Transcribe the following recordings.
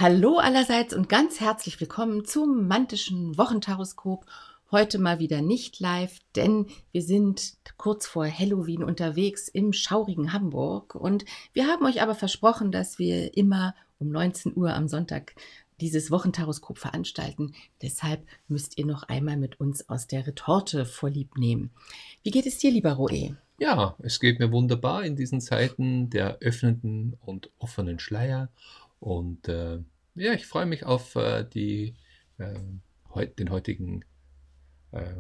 Hallo allerseits und ganz herzlich willkommen zum mantischen Wochentaroskop. Heute mal wieder nicht live, denn wir sind kurz vor Halloween unterwegs im schaurigen Hamburg und wir haben euch aber versprochen, dass wir immer um 19 Uhr am Sonntag dieses Wochentaroskop veranstalten. Deshalb müsst ihr noch einmal mit uns aus der Retorte Vorlieb nehmen. Wie geht es dir, lieber Roe? Ja, es geht mir wunderbar in diesen Zeiten der öffnenden und offenen Schleier. Und ja, ich freue mich auf äh, den heutigen äh,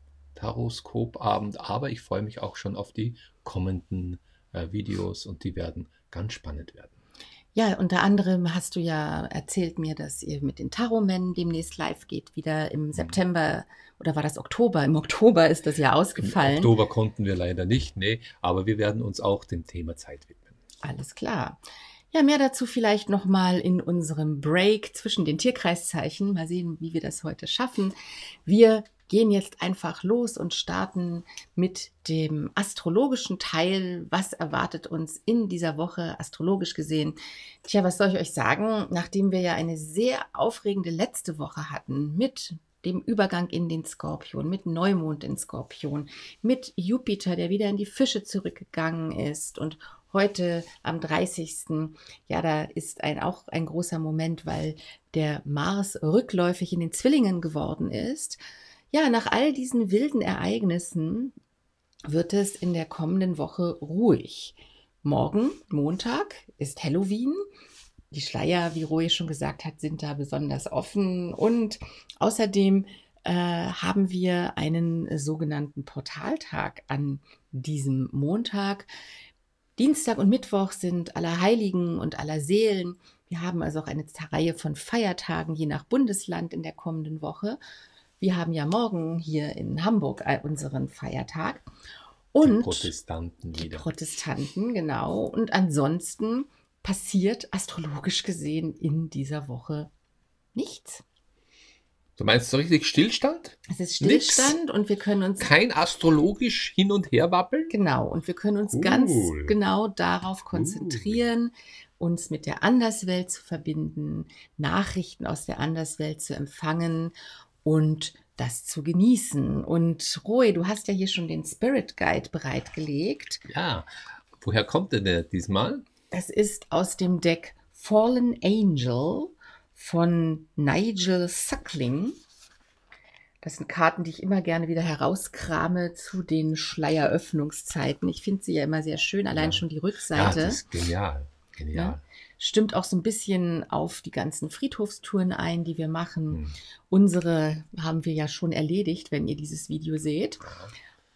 Taroskopabend, aber ich freue mich auch schon auf die kommenden Videos und die werden ganz spannend werden. Ja, unter anderem hast du ja erzählt mir, dass ihr mit den Tarotmännen demnächst live geht, wieder im Mhm. September oder war das Oktober? Im Oktober ist das ja Im ausgefallen. Oktober konnten wir leider nicht, nee, aber wir werden uns auch dem Thema Zeit widmen. Alles klar. Ja, mehr dazu vielleicht nochmal in unserem Break zwischen den Tierkreiszeichen. Mal sehen, wie wir das heute schaffen. Wir gehen jetzt einfach los und starten mit dem astrologischen Teil. Was erwartet uns in dieser Woche astrologisch gesehen? Tja, was soll ich euch sagen? Nachdem wir ja eine sehr aufregende letzte Woche hatten mit dem Übergang in den Skorpion, mit Neumond in Skorpion, mit Jupiter, der wieder in die Fische zurückgegangen ist und heute am 30. Ja, da ist auch ein großer Moment, weil der Mars rückläufig in den Zwillingen geworden ist. Ja, nach all diesen wilden Ereignissen wird es in der kommenden Woche ruhig. Morgen, Montag, ist Halloween. Die Schleier, wie Roy schon gesagt hat, sind da besonders offen. Und außerdem haben wir einen sogenannten Portaltag an diesem Montag. Dienstag und Mittwoch sind Allerheiligen und Allerseelen. Wir haben also auch eine Reihe von Feiertagen, je nach Bundesland in der kommenden Woche. Wir haben ja morgen hier in Hamburg unseren Feiertag. Die Und Protestanten die wieder. Protestanten, genau. Und ansonsten passiert astrologisch gesehen in dieser Woche nichts. Du meinst so richtig Stillstand? Es ist Nix? Stillstand und wir können uns Kein astrologisch hin und her wappeln? Genau, und wir können uns ganz Cool, genau darauf cool. konzentrieren, uns mit der Anderswelt zu verbinden, Nachrichten aus der Anderswelt zu empfangen und das zu genießen. Und Roy, du hast ja hier schon den Spirit Guide bereitgelegt. Ja, woher kommt denn der diesmal? Das ist aus dem Deck Fallen Angel von Nigel Suckling. Das sind Karten, die ich immer gerne wieder herauskrame zu den Schleieröffnungszeiten. Ich finde sie ja immer sehr schön, allein Ja, schon die ja, das Rückseite. ist genial, Ne? genial. Stimmt auch so ein bisschen auf die ganzen Friedhofstouren ein, die wir machen. Hm. Unsere haben wir ja schon erledigt, wenn ihr dieses Video seht. Ja.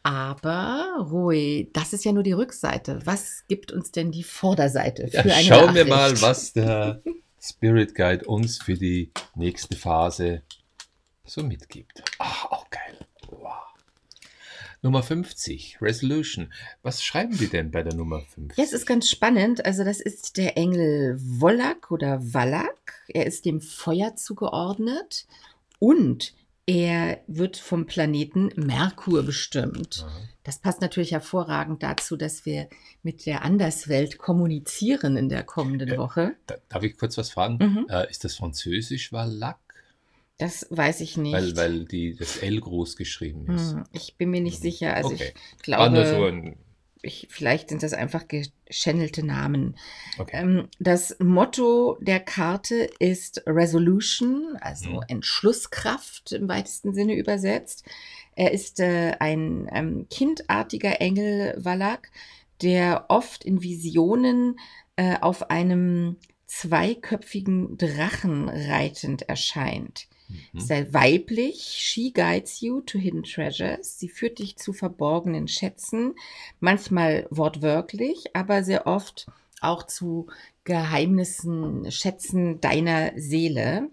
Aber Roy, das ist ja nur die Rückseite. Was gibt uns denn die Vorderseite Ja, für eine schauen wir mal, Nachricht? was der Spirit Guide uns für die nächste Phase so mitgibt. Ah, auch geil. Wow. Nummer 50, Resolution. Was schreiben die denn bei der Nummer Ja, es ist 50? ganz spannend. Also das ist der Engel Wallach oder Wallach. Er ist dem Feuer zugeordnet und er wird vom Planeten Merkur bestimmt. Aha. Das passt natürlich hervorragend dazu, dass wir mit der Anderswelt kommunizieren in der kommenden Äh, Woche. darf ich kurz was fragen? Mhm. Ist das Französisch Wallach? Das weiß ich Weil, nicht. weil das L groß geschrieben ist. Ich bin mir nicht sicher. Also ich Okay. War nur so glaube, ein. vielleicht sind das einfach geschändelte Namen. Okay. Das Motto der Karte ist Resolution, also Mhm. Entschlusskraft im weitesten Sinne übersetzt. Er ist ein kindartiger Engel Wallach, der oft in Visionen auf einem zweiköpfigen Drachen reitend erscheint. Mhm. Sei weiblich, she guides you to hidden treasures. Sie führt dich zu verborgenen Schätzen, manchmal wortwörtlich, aber sehr oft auch zu Geheimnissen, Schätzen deiner Seele.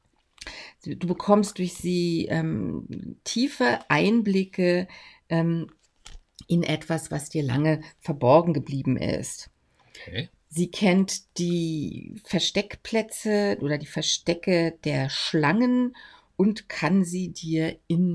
Du bekommst durch sie tiefe Einblicke ähm, in etwas, was dir lange verborgen geblieben ist. Okay. Sie kennt die Versteckplätze oder die Verstecke der Schlangen und kann sie dir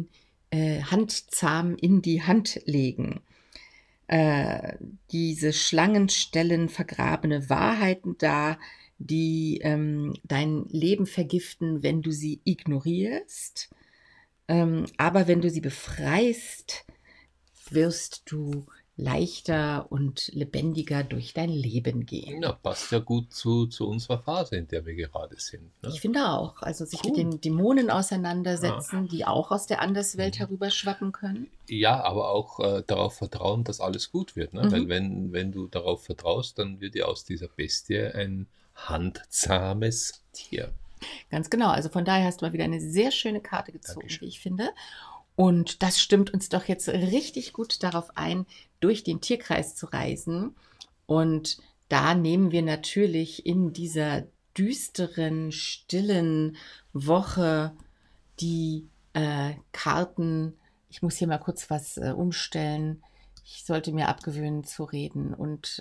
handzahm in die Hand legen. Diese Schlangen stellen vergrabene Wahrheiten dar, die dein Leben vergiften, wenn du sie ignorierst. Aber wenn du sie befreist, wirst du leichter und lebendiger durch dein Leben gehen. Ja, passt ja gut zu unserer Phase, in der wir gerade sind. Ich Ne? finde auch, also sich mit Cool. den Dämonen auseinandersetzen, die auch aus der Anderswelt herüberschwappen können. Ja, aber auch darauf vertrauen, dass alles gut wird. Ne? Weil wenn du darauf vertraust, dann wird ja aus dieser Bestie ein handzames Tier. Ganz genau. Also von daher hast du mal wieder eine sehr schöne Karte gezogen, Dankeschön. wie ich finde. Und das stimmt uns doch jetzt richtig gut darauf ein, durch den Tierkreis zu reisen. Und da nehmen wir natürlich in dieser düsteren, stillen Woche die Karten. Ich muss hier mal kurz was umstellen. Ich sollte mir abgewöhnen zu reden und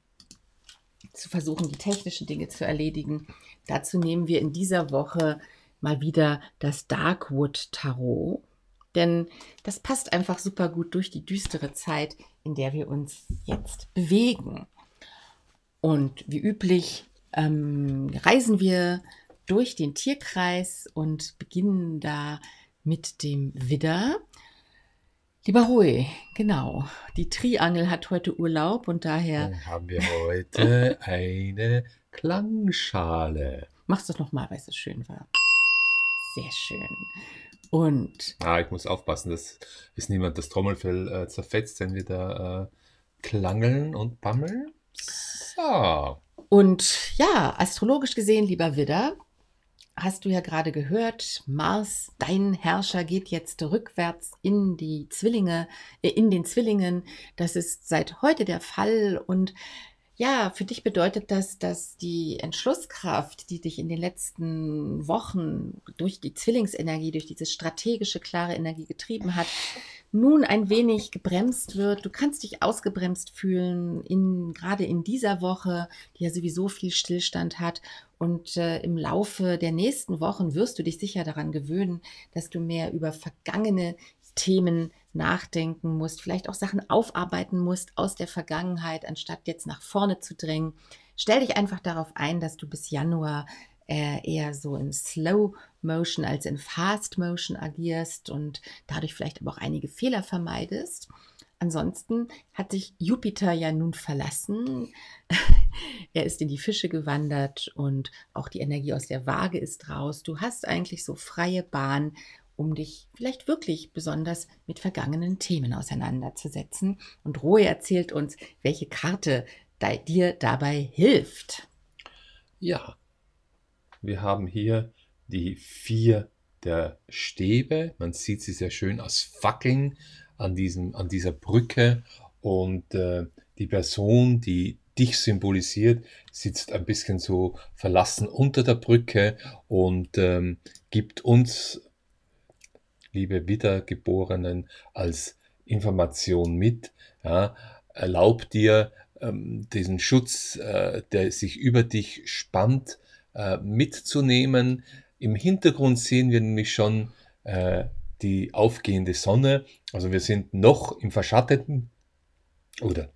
zu versuchen, die technischen Dinge zu erledigen. Dazu nehmen wir in dieser Woche mal wieder das Darkwood Tarot, denn das passt einfach super gut durch die düstere Zeit, in der wir uns jetzt bewegen. Und wie üblich reisen wir durch den Tierkreis und beginnen da mit dem Widder. Lieber Rui, genau, die Triangel hat heute Urlaub und daher Dann haben wir heute eine Klangschale. mach's doch nochmal, weil es so schön war. Sehr schön. Und Ich muss aufpassen, dass es niemand das Trommelfell zerfetzt, wenn wir da klangeln und bammeln. So. Und ja, astrologisch gesehen, lieber Widder, hast du ja gerade gehört, Mars, dein Herrscher, geht jetzt rückwärts in die Zwillinge, in den Zwillingen. Das ist seit heute der Fall. Und ja, für dich bedeutet das, dass die Entschlusskraft, die dich in den letzten Wochen durch die Zwillingsenergie, durch diese strategische, klare Energie getrieben hat, nun ein wenig gebremst wird. Du kannst dich ausgebremst fühlen, gerade in dieser Woche, die ja sowieso viel Stillstand hat. Und im Laufe der nächsten Wochen wirst du dich sicher daran gewöhnen, dass du mehr über vergangene Themen nachdenken musst, vielleicht auch Sachen aufarbeiten musst aus der Vergangenheit, anstatt jetzt nach vorne zu drängen. Stell dich einfach darauf ein, dass du bis Januar eher so in Slow Motion als in Fast Motion agierst und dadurch vielleicht aber auch einige Fehler vermeidest. Ansonsten hat sich Jupiter ja nun verlassen. Er ist in die Fische gewandert und auch die Energie aus der Waage ist raus. Du hast eigentlich so freie Bahn, um dich vielleicht wirklich besonders mit vergangenen Themen auseinanderzusetzen. Und Roe erzählt uns, welche Karte dir dabei hilft. Ja, wir haben hier die 4 der Stäbe. Man sieht sie sehr schön als Fackeln an dieser Brücke. Und die Person, die dich symbolisiert, sitzt ein bisschen so verlassen unter der Brücke und gibt uns, liebe Wiedergeborenen, als Information mit. Ja, erlaub dir, diesen Schutz, der sich über dich spannt, mitzunehmen. Im Hintergrund sehen wir nämlich schon die aufgehende Sonne. Also wir sind noch im Verschatteten, oder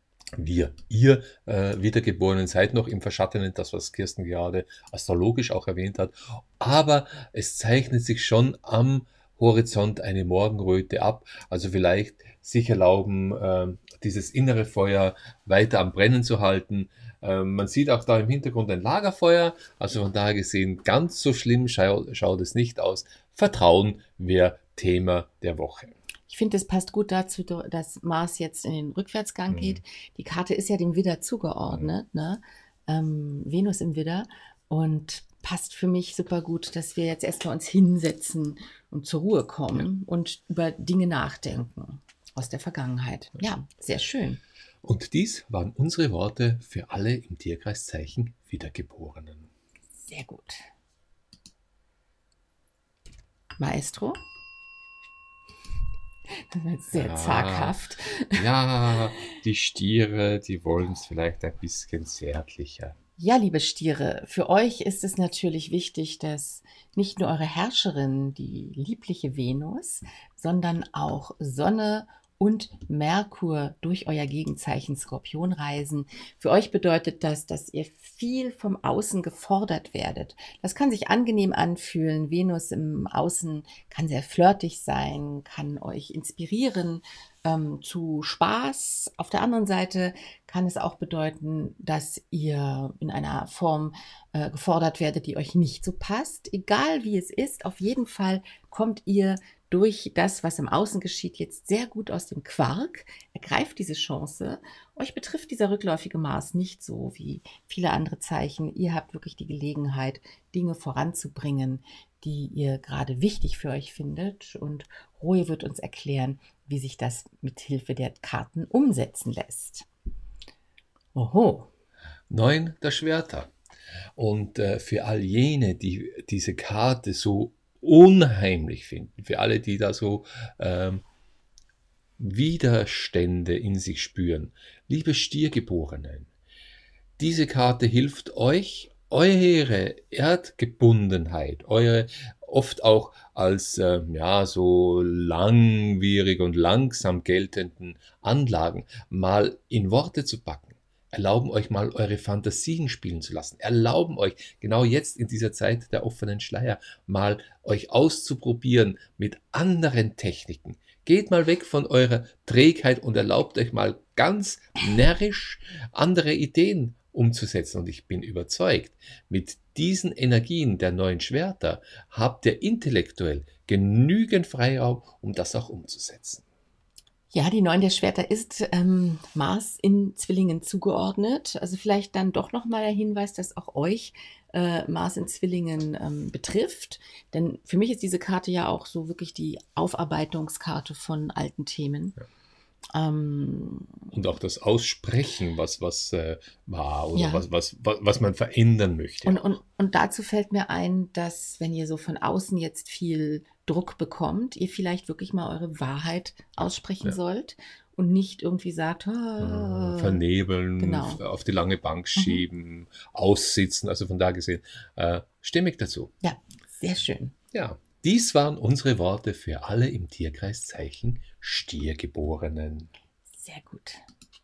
ihr Wiedergeborenen seid noch im Verschatteten, das was Kirsten gerade astrologisch auch erwähnt hat. Aber es zeichnet sich schon am Horizont eine Morgenröte ab. Also vielleicht sich erlauben, dieses innere Feuer weiter am Brennen zu halten. Man sieht auch da im Hintergrund ein Lagerfeuer. Also von daher gesehen, ganz so schlimm schaut es nicht aus. Vertrauen wäre Thema der Woche. Ich finde, es passt gut dazu, dass Mars jetzt in den Rückwärtsgang geht. Die Karte ist ja dem Widder zugeordnet, ne? Venus im Widder. Und passt für mich super gut, dass wir jetzt erstmal uns hinsetzen und zur Ruhe kommen und über Dinge nachdenken aus der Vergangenheit. Ja, sehr schön. Und dies waren unsere Worte für alle im Tierkreiszeichen Wiedergeborenen. Sehr gut. Maestro? Das war jetzt sehr zaghaft. Ja, die Stiere, die wollen es vielleicht ein bisschen zärtlicher. Ja, liebe Stiere, für euch ist es natürlich wichtig, dass nicht nur eure Herrscherin, die liebliche Venus, sondern auch Sonne und Merkur durch euer Gegenzeichen Skorpion reisen. Für euch bedeutet das, dass ihr viel vom Außen gefordert werdet. Das kann sich angenehm anfühlen. Venus im Außen kann sehr flirtig sein, kann euch inspirieren zu Spaß. Auf der anderen Seite kann es auch bedeuten, dass ihr in einer Form gefordert werdet, die euch nicht so passt. Egal wie es ist, auf jeden Fall kommt ihr durch das, was im Außen geschieht, jetzt sehr gut aus dem Quark. Ergreift diese Chance. Euch betrifft dieser rückläufige Mars nicht so wie viele andere Zeichen. Ihr habt wirklich die Gelegenheit, Dinge voranzubringen, die ihr gerade wichtig für euch findet. Und Roy wird uns erklären, wie sich das mit Hilfe der Karten umsetzen lässt. Oho. 9 der Schwerter. Und für all jene, die diese Karte so unheimlich finden, für alle, die da so Widerstände in sich spüren, liebe Stiergeborenen, diese Karte hilft euch, eure Erdgebundenheit, eure oft auch als so langwierig und langsam geltenden Anlagen mal in Worte zu packen. Erlauben euch mal eure Fantasien spielen zu lassen. Erlauben euch genau jetzt in dieser Zeit der offenen Schleier mal euch auszuprobieren mit anderen Techniken. Geht mal weg von eurer Trägheit und erlaubt euch mal ganz närrisch andere Ideen umzusetzen. Und ich bin überzeugt, mit diesen Energien der 9 Schwerter habt ihr intellektuell genügend Freiraum, um das auch umzusetzen. Ja, die 9 der Schwerter ist Mars in Zwillingen zugeordnet. Also vielleicht dann doch nochmal der Hinweis, dass auch euch Mars in Zwillingen betrifft. Denn für mich ist diese Karte ja auch so wirklich die Aufarbeitungskarte von alten Themen. Ja. Und auch das Aussprechen, was war oder Ja. was man verändern möchte. Und dazu fällt mir ein, dass wenn ihr so von außen jetzt viel Druck bekommt, ihr vielleicht wirklich mal eure Wahrheit aussprechen sollt und nicht irgendwie sagt, vernebeln, genau. auf die lange Bank schieben, aussitzen. Also von da gesehen, stimmig dazu. Ja, sehr schön. Ja, dies waren unsere Worte für alle im Tierkreiszeichen Stiergeborenen. Sehr gut.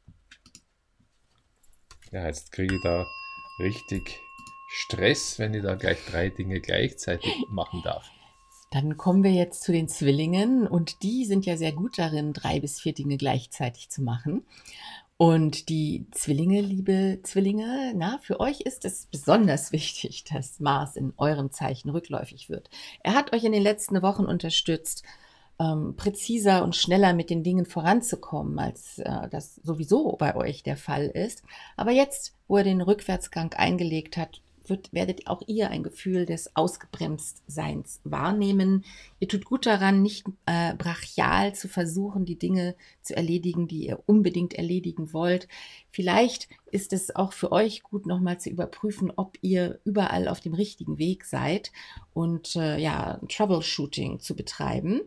Ja, jetzt kriege ich da richtig Stress, wenn ich da gleich 3 Dinge gleichzeitig machen darf. Dann kommen wir jetzt zu den Zwillingen und die sind ja sehr gut darin, 3 bis 4 Dinge gleichzeitig zu machen. Und die Zwillinge, liebe Zwillinge, für euch ist es besonders wichtig, dass Mars in eurem Zeichen rückläufig wird. Er hat euch in den letzten Wochen unterstützt, präziser und schneller mit den Dingen voranzukommen, als das sowieso bei euch der Fall ist. Aber jetzt, wo er den Rückwärtsgang eingelegt hat, werdet auch ihr ein Gefühl des Ausgebremstseins wahrnehmen. Ihr tut gut daran, nicht brachial zu versuchen, die Dinge zu erledigen, die ihr unbedingt erledigen wollt. Vielleicht ist es auch für euch gut, nochmal zu überprüfen, ob ihr überall auf dem richtigen Weg seid und Troubleshooting zu betreiben.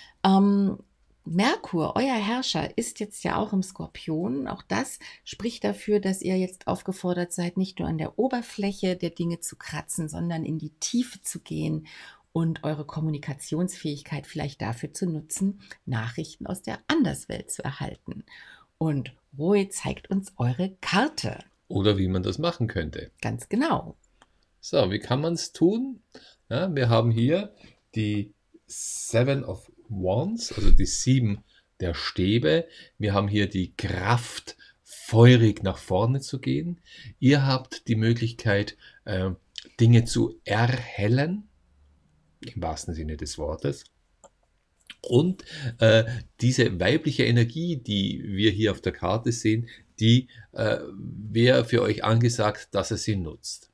Merkur, euer Herrscher, ist jetzt ja auch im Skorpion. Auch das spricht dafür, dass ihr jetzt aufgefordert seid, nicht nur an der Oberfläche der Dinge zu kratzen, sondern in die Tiefe zu gehen und eure Kommunikationsfähigkeit vielleicht dafür zu nutzen, Nachrichten aus der Anderswelt zu erhalten. Und Roy zeigt uns eure Karte. Oder wie man das machen könnte. Ganz genau. So, wie kann man es tun? Ja, wir haben hier die 7 of Wands, also die 7 der Stäbe. Wir haben hier die Kraft, feurig nach vorne zu gehen. Ihr habt die Möglichkeit, Dinge zu erhellen, im wahrsten Sinne des Wortes. Und diese weibliche Energie, die wir hier auf der Karte sehen, die wäre für euch angesagt, dass ihr sie nutzt.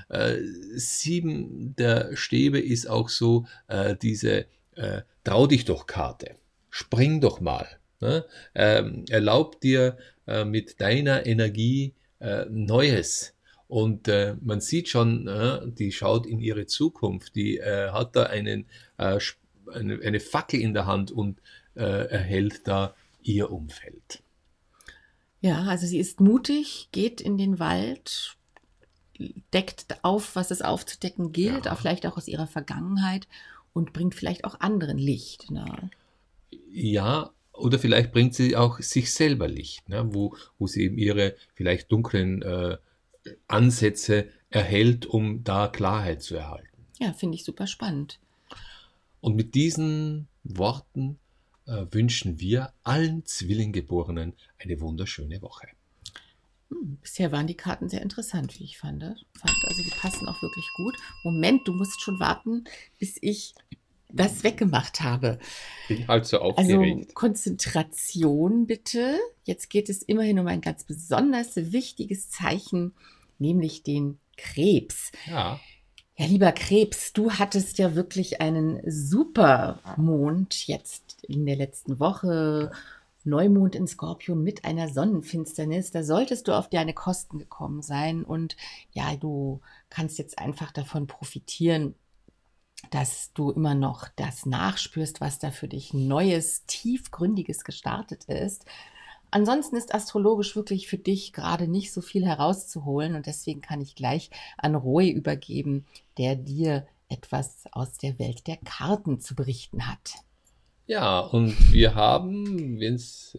7 der Stäbe ist auch so diese Trau dich doch Karte. Spring doch mal. Ne? Erlaub dir mit deiner Energie Neues. Und man sieht schon, die schaut in ihre Zukunft. Die hat da eine Fackel in der Hand und erhält da ihr Umfeld. Ja, also sie ist mutig, geht in den Wald, deckt auf, was es aufzudecken gilt, auch vielleicht auch aus ihrer Vergangenheit und bringt vielleicht auch anderen Licht. Ne? Ja, Oder vielleicht bringt sie auch sich selber Licht, ne? Wo sie eben ihre vielleicht dunklen Ansätze erhält, um da Klarheit zu erhalten. Ja, finde ich super spannend. Und mit diesen Worten wünschen wir allen Zwillinggeborenen eine wunderschöne Woche. Bisher waren die Karten sehr interessant, wie ich fand. Also die passen auch wirklich gut. Moment, du musst schon warten, bis ich das weggemacht habe. Bin halt so Also aufgeregt. Konzentration bitte. Jetzt geht es immerhin um ein ganz besonders wichtiges Zeichen, nämlich den Krebs. Ja, Ja, lieber Krebs, du hattest ja wirklich einen super Mond jetzt in der letzten Woche. Neumond in Skorpion mit einer Sonnenfinsternis. Da solltest du auf deine Kosten gekommen sein. Und ja, du kannst jetzt einfach davon profitieren, dass du immer noch das nachspürst, was da für dich Neues, Tiefgründiges gestartet ist. Ansonsten ist astrologisch wirklich für dich gerade nicht so viel herauszuholen und deswegen kann ich gleich an Roy übergeben, der dir etwas aus der Welt der Karten zu berichten hat. ja, und wir haben, wenn es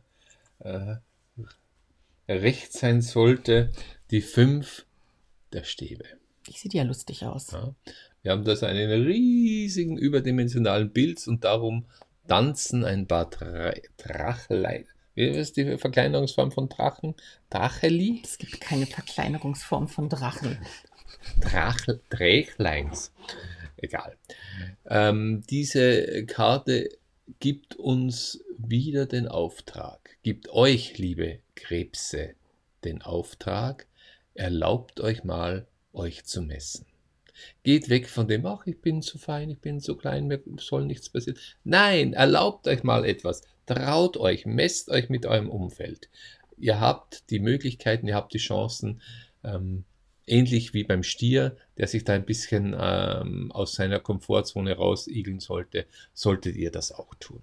recht sein sollte, die 5 der Stäbe. Ich sehe ja lustig aus. Ja. Wir haben da so einen riesigen überdimensionalen Pilz und darum tanzen ein paar Drachlein. Wie ist die Verkleinerungsform von Drachen? Dracheli? Es gibt keine Verkleinerungsform von Drachen. Drächleins. Egal. Diese Karte gibt uns wieder den Auftrag, gibt euch, liebe Krebse, den Auftrag, erlaubt euch mal, euch zu messen. Geht weg von dem, ach, ich bin zu fein, ich bin zu klein, mir soll nichts passieren. Nein, erlaubt euch mal etwas. Traut euch, messt euch mit eurem Umfeld. Ihr habt die Möglichkeiten, ihr habt die Chancen, ähnlich wie beim Stier, der sich da ein bisschen aus seiner Komfortzone rausigeln sollte, solltet ihr das auch tun.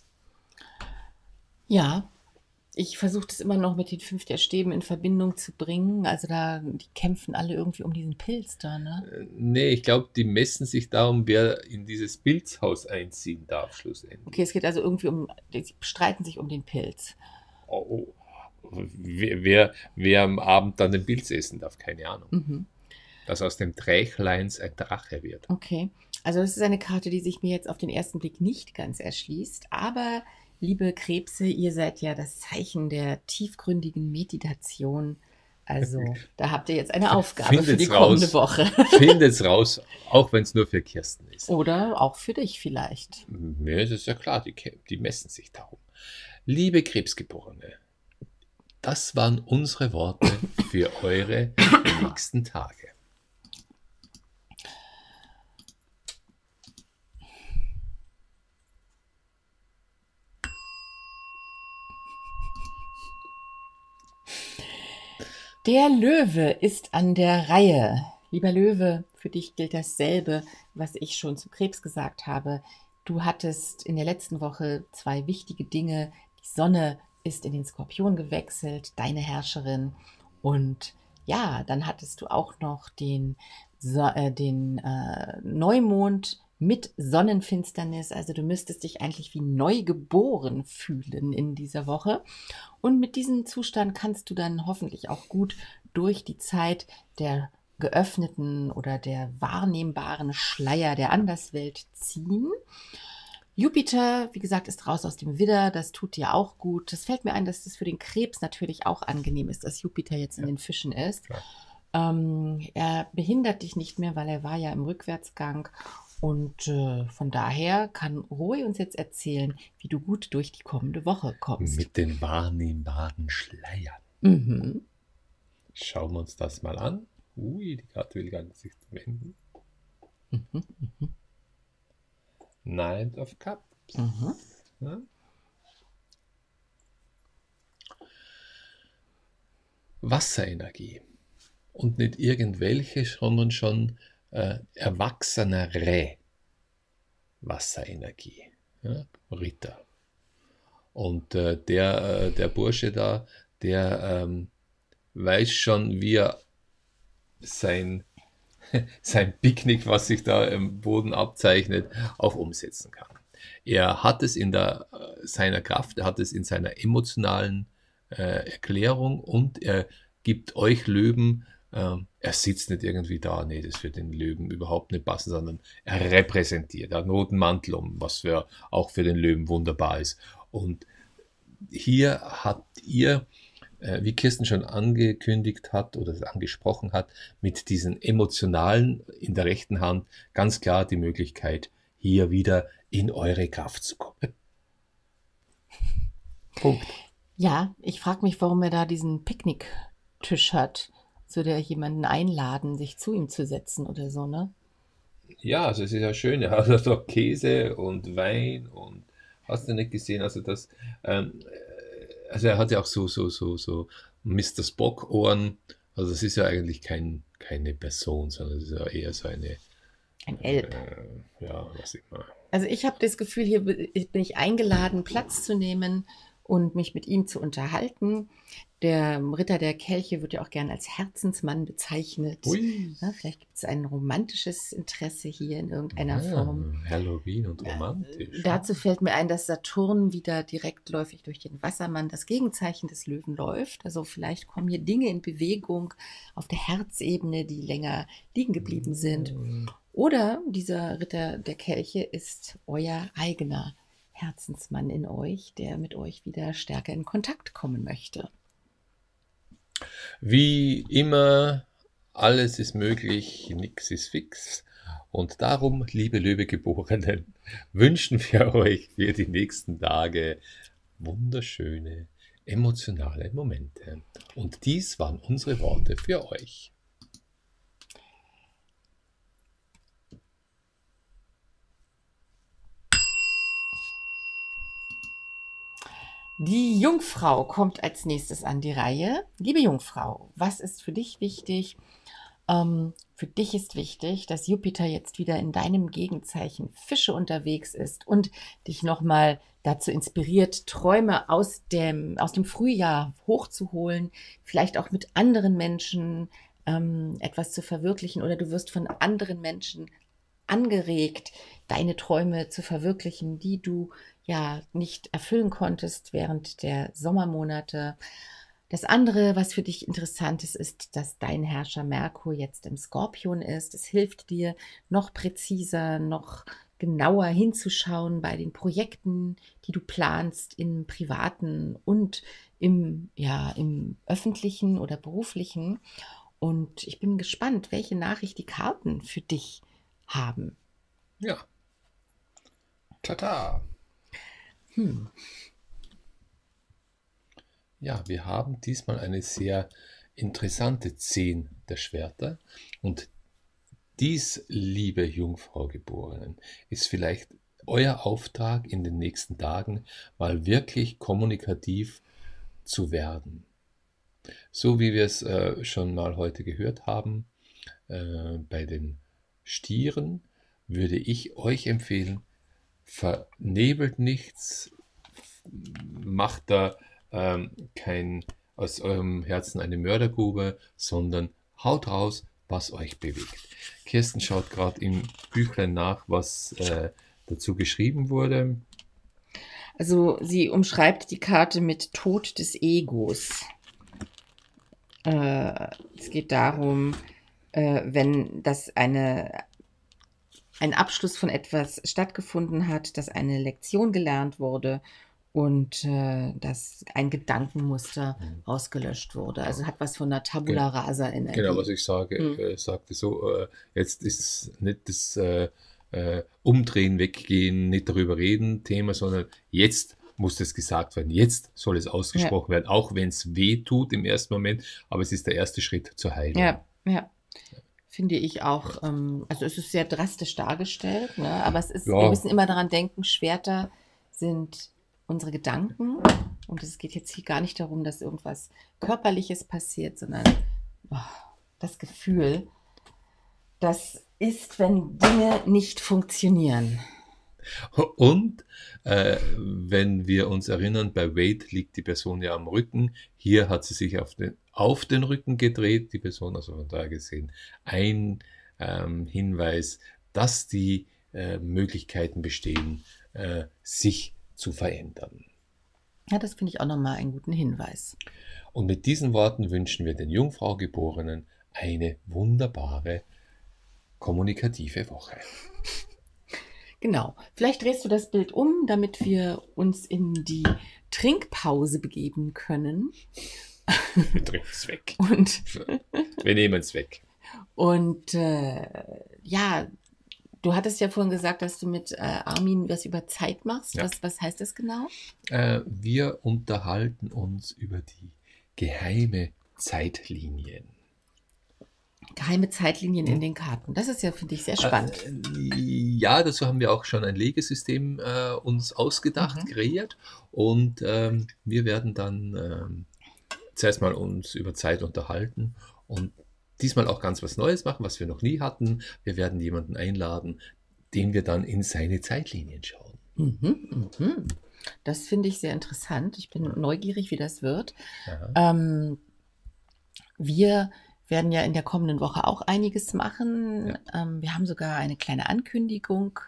Ja, ich versuche das immer noch mit den 5 der Stäben in Verbindung zu bringen. Also die kämpfen alle irgendwie um diesen Pilz da, ne? Nee, ich glaube, die messen sich darum, wer in dieses Pilzhaus einziehen darf, schlussendlich. Okay, es geht also irgendwie sie streiten sich um den Pilz. Oh, wer am Abend dann den Pilz essen darf, keine Ahnung. Dass aus dem Drächleins ein Drache wird. Okay, also das ist eine Karte, die sich mir jetzt auf den ersten Blick nicht ganz erschließt, aber liebe Krebse, ihr seid ja das Zeichen der tiefgründigen Meditation. Also da habt ihr jetzt eine Aufgabe für die kommende Woche. Findet's raus, auch wenn es nur für Kirsten ist. Oder auch für dich vielleicht. Mir ist es ja klar, die messen sich darum. Liebe Krebsgeborene, das waren unsere Worte für eure nächsten Tage. Der Löwe ist an der Reihe. Lieber Löwe, für dich gilt dasselbe, was ich schon zu Krebs gesagt habe. Du hattest in der letzten Woche 2 wichtige Dinge. Die Sonne ist in den Skorpion gewechselt, deine Herrscherin. Und ja, dann hattest du auch noch den Neumond mit Sonnenfinsternis. Also du müsstest dich eigentlich wie neu geboren fühlen in dieser Woche. Und mit diesem Zustand kannst du dann hoffentlich auch gut durch die Zeit der geöffneten oder der wahrnehmbaren Schleier der Anderswelt ziehen. Jupiter, wie gesagt, ist raus aus dem Widder, das tut dir auch gut. Das fällt mir ein, dass das für den Krebs natürlich auch angenehm ist, dass Jupiter jetzt in den Fischen ist. Er behindert dich nicht mehr, weil er war ja im Rückwärtsgang. Und von daher kann Roy uns jetzt erzählen, wie du gut durch die kommende Woche kommst. Mit den wahrnehmbaren Schleiern. Schauen wir uns das mal an. Ui, die Karte will gar nicht sich wenden. Nine of Cups. Ja. Wasserenergie. Und nicht irgendwelche, sondern schon erwachsenere Wasserenergie. Ja? Ritter. Und der Bursche da, der weiß schon, wie er sein Picknick, was sich da im Boden abzeichnet, auch umsetzen kann. Er hat es in seiner Kraft, er hat es in seiner emotionalen Erklärung und er gibt euch Löwen, er sitzt nicht irgendwie da, nee, das wird den Löwen überhaupt nicht passen, sondern er repräsentiert, er hat einen roten Mantel um, was auch für den Löwen wunderbar ist. Und hier habt ihr, wie Kirsten schon angekündigt hat oder angesprochen hat, mit diesen emotionalen in der rechten Hand ganz klar die Möglichkeit, hier wieder in eure Kraft zu kommen. Punkt. Ja, ich frage mich, warum er da diesen Picknicktisch hat. Würde er jemanden einladen, sich zu ihm zu setzen oder so, ne? Ja, also es ist ja schön, er hat doch Käse und Wein und hast du nicht gesehen, also er hat ja auch so Mr. Spock-Ohren, also das ist ja eigentlich keine Person, sondern es ist ja eher so eine, Ein Elb. ja, was immer. Also ich habe das Gefühl, hier bin ich eingeladen, Platz zu nehmen und mich mit ihm zu unterhalten. Der Ritter der Kelche wird ja auch gern als Herzensmann bezeichnet. Ui, Ja, vielleicht gibt es ein romantisches Interesse hier in irgendeiner Form. Halloween und romantisch. Dazu fällt mir ein, dass Saturn wieder direktläufig durch den Wassermann, das Gegenzeichen des Löwen, läuft. Also vielleicht kommen hier Dinge in Bewegung auf der Herzebene, die länger liegen geblieben sind. Oder dieser Ritter der Kelche ist euer eigener Herzensmann in euch, der mit euch wieder stärker in Kontakt kommen möchte. Wie immer, alles ist möglich, nichts ist fix. Und darum, liebe Löwegeborenen, wünschen wir euch für die nächsten Tage wunderschöne, emotionale Momente. Und dies waren unsere Worte für euch. Die Jungfrau kommt als nächstes an die Reihe. Liebe Jungfrau, was ist für dich wichtig? Für dich ist wichtig, dass Jupiter jetzt wieder in deinem Gegenzeichen Fische unterwegs ist und dich nochmal dazu inspiriert, Träume aus dem Frühjahr hochzuholen, vielleicht auch mit anderen Menschen etwas zu verwirklichen, oder du wirst von anderen Menschen angeregt, deine Träume zu verwirklichen, die du ja nicht erfüllen konntest während der Sommermonate. Das andere, was für dich interessant ist, ist, dass dein Herrscher Merkur jetzt im Skorpion ist. Es hilft dir, noch präziser, noch genauer hinzuschauen bei den Projekten, die du planst, im privaten und im öffentlichen oder beruflichen. Und ich bin gespannt, welche Nachricht die Karten für dich haben. Ja, tata. Ja, wir haben diesmal eine sehr interessante 10 der Schwerter. Und dies, liebe Jungfrau-Geborenen, ist vielleicht euer Auftrag in den nächsten Tagen, mal wirklich kommunikativ zu werden. So wie wir es schon mal heute gehört haben, bei den Stieren würde ich euch empfehlen, vernebelt nichts, macht da aus eurem Herzen eine Mördergrube, sondern haut raus, was euch bewegt. Kirsten schaut gerade im Büchlein nach, was dazu geschrieben wurde. Also sie umschreibt die Karte mit Tod des Egos. Es geht darum, wenn ein Abschluss von etwas stattgefunden hat, dass eine Lektion gelernt wurde und dass ein Gedankenmuster ausgelöscht wurde. Also hat was von einer Tabula rasa Energie. Genau, was ich sagte so, jetzt ist nicht das Umdrehen, Weggehen, nicht darüber reden Thema, sondern jetzt muss das gesagt werden. Jetzt soll es ausgesprochen werden, auch wenn es weh tut im ersten Moment, aber es ist der erste Schritt zur Heilung. Ja. Finde ich auch. Also es ist sehr drastisch dargestellt, ne? Aber wir müssen immer daran denken, Schwerter sind unsere Gedanken, und es geht jetzt hier gar nicht darum, dass irgendwas Körperliches passiert, sondern das Gefühl, das ist, wenn Dinge nicht funktionieren. Und wenn wir uns erinnern, bei Wade liegt die Person ja am Rücken. Hier hat sie sich auf den Rücken gedreht, die Person, also von daher gesehen ein Hinweis, dass die Möglichkeiten bestehen, sich zu verändern. Ja, das finde ich auch nochmal einen guten Hinweis. Und mit diesen Worten wünschen wir den Jungfraugeborenen eine wunderbare kommunikative Woche. Genau. Vielleicht drehst du das Bild um, damit wir uns in die Trinkpause begeben können. Wir drehen es weg. Und, Wir nehmen es weg. und ja, du hattest ja vorhin gesagt, dass du mit Armin was über Zeit machst. Ja. Was heißt das genau? Wir unterhalten uns über die geheime Zeitlinien. Geheime Zeitlinien in den Karten. Das ist ja, finde ich, sehr spannend. Ja, dazu haben wir auch schon ein Legesystem uns ausgedacht, kreiert. Und wir werden dann zuerst mal uns über Zeit unterhalten und diesmal auch ganz was Neues machen, was wir noch nie hatten. Wir werden jemanden einladen, den wir dann in seine Zeitlinien schauen. Das finde ich sehr interessant. Ich bin neugierig, wie das wird. Wir werden ja in der kommenden Woche auch einiges machen. Wir haben sogar eine kleine Ankündigung,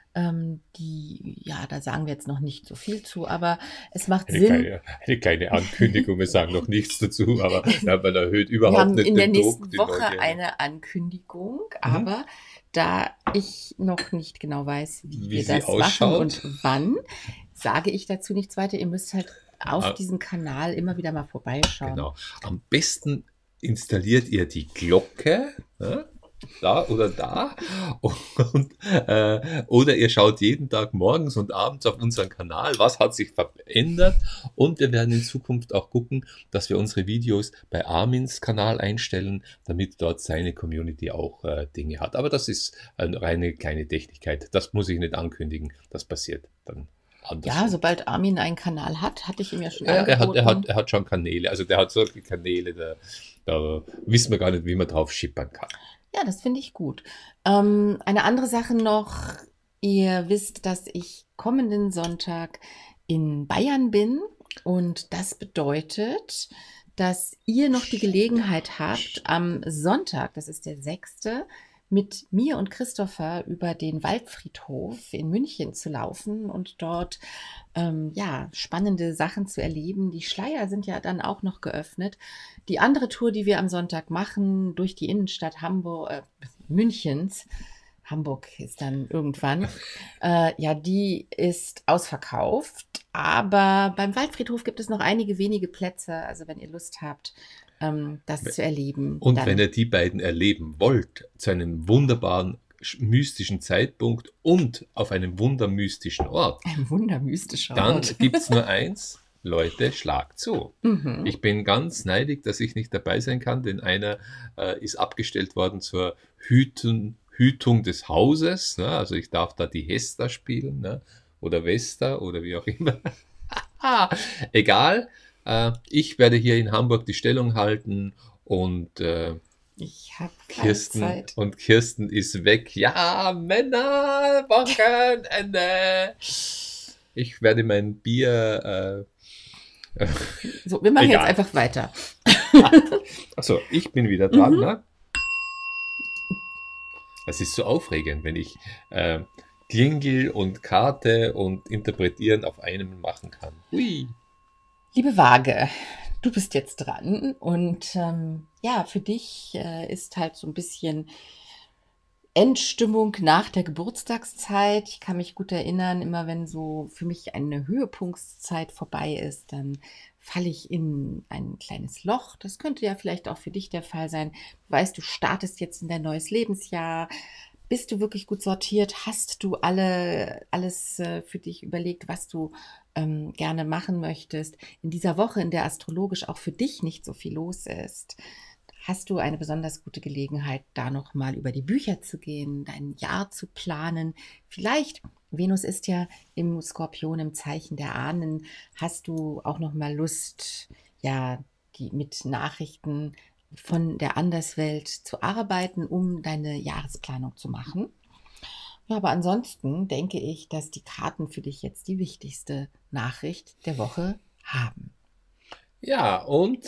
da sagen wir jetzt noch nicht so viel zu, aber es macht Sinn. Eine kleine Ankündigung, wir sagen noch nichts dazu, aber man erhöht Wir überhaupt haben nicht in der den nächsten Druck. Woche eine Ankündigung, aber da ich noch nicht genau weiß, wie wir sie das machen ausschaut. und wann, sage ich dazu nichts weiter. Ihr müsst halt auf diesem Kanal immer wieder mal vorbeischauen. Genau. Am besten installiert ihr die Glocke, da oder da, oder ihr schaut jeden Tag morgens und abends auf unseren Kanal, was hat sich verändert, und wir werden in Zukunft auch gucken, dass wir unsere Videos bei Armins Kanal einstellen, damit dort seine Community auch Dinge hat. Aber das ist eine reine kleine Technikkeit, das muss ich nicht ankündigen, das passiert dann. Ja, sobald Armin einen Kanal hat, hatte ich ihm ja schon er angeboten. hat schon Kanäle, also der hat solche Kanäle, da wissen wir gar nicht, wie man drauf schippern kann. Ja, das finde ich gut. Eine andere Sache noch. Ihr wisst, dass ich kommenden Sonntag in Bayern bin. Und das bedeutet, dass ihr noch die Gelegenheit habt, am Sonntag, das ist der 6., mit mir und Christopher über den Waldfriedhof in München zu laufen und dort spannende Sachen zu erleben. Die Schleier sind ja dann auch noch geöffnet. Die andere Tour, die wir am Sonntag machen, durch die Innenstadt Münchens, Hamburg ist dann irgendwann, die ist ausverkauft. Aber beim Waldfriedhof gibt es noch einige wenige Plätze. Also wenn ihr Lust habt, das zu erleben. Und wenn ihr die beiden erleben wollt, zu einem wunderbaren, mystischen Zeitpunkt und auf einem wundermystischen Ort, ein wundermystischer dann Ort, gibt es nur eins: Leute, schlag zu. Ich bin ganz neidig, dass ich nicht dabei sein kann, denn einer ist abgestellt worden zur Hütung des Hauses. Ne? Also ich darf da die Hester spielen, ne? Oder Wester oder wie auch immer. Egal. Ich werde hier in Hamburg die Stellung halten und ich habe keine Zeit. Und Kirsten ist weg. Ja, Männer, Wochenende. Ich werde mein Bier. So, wir machen jetzt einfach weiter. Achso, ich bin wieder dran, ne? Das ist so aufregend, wenn ich Klingel und Karte und Interpretieren auf einem machen kann. Hui. Liebe Waage, du bist jetzt dran und für dich ist halt so ein bisschen Endstimmung nach der Geburtstagszeit. Ich kann mich gut erinnern, immer wenn so für mich eine Höhepunktszeit vorbei ist, dann falle ich in ein kleines Loch. Das könnte ja vielleicht auch für dich der Fall sein. Du weißt, du startest jetzt in dein neues Lebensjahr. Bist du wirklich gut sortiert? Hast du alles für dich überlegt, was du gerne machen möchtest? In dieser Woche, in der astrologisch auch für dich nicht so viel los ist, hast du eine besonders gute Gelegenheit, da nochmal über die Bücher zu gehen, dein Jahr zu planen. Vielleicht, Venus ist ja im Skorpion, im Zeichen der Ahnen, hast du auch nochmal Lust, mit Nachrichten von der Anderswelt zu arbeiten, um deine Jahresplanung zu machen. Ja, aber ansonsten denke ich, dass die Karten für dich jetzt die wichtigste Nachricht der Woche haben. Ja, und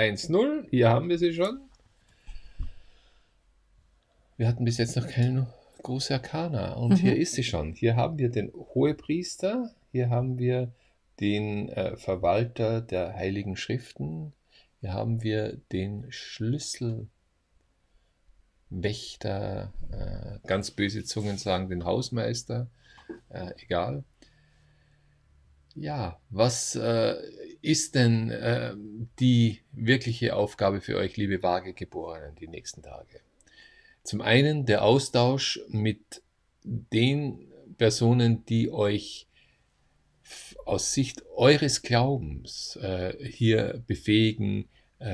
2310, hier haben wir sie schon. Wir hatten bis jetzt noch keine große Arkana. Und hier ist sie schon. Hier haben wir den Hohepriester, hier haben wir den Verwalter der Heiligen Schriften, hier haben wir den Schlüsselwächter, ganz böse Zungen sagen den Hausmeister, egal. Ja, was ist denn die wirkliche Aufgabe für euch, liebe Waagegeborenen, die nächsten Tage? Zum einen der Austausch mit den Personen, die euch aus Sicht eures Glaubens hier befähigen,